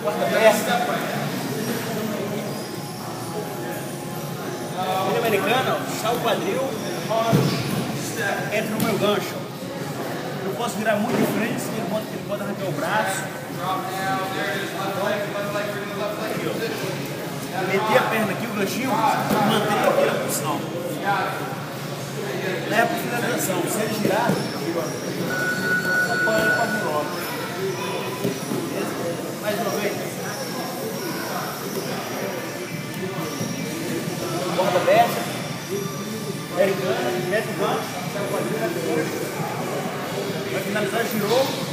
Quarta perna. Ele americano, sai o quadril, entra no meu gancho. Eu posso virar muito de frente, ele pode arrancar o braço. Meter a perna aqui, o ganchinho, manter aqui a posição. Leva para finalização. Se ele girar, acompanha ele para o bloco. Mais uma vez. Borda aberta. Americana, mete o gancho, sai o quadril, vai finalizar, girou.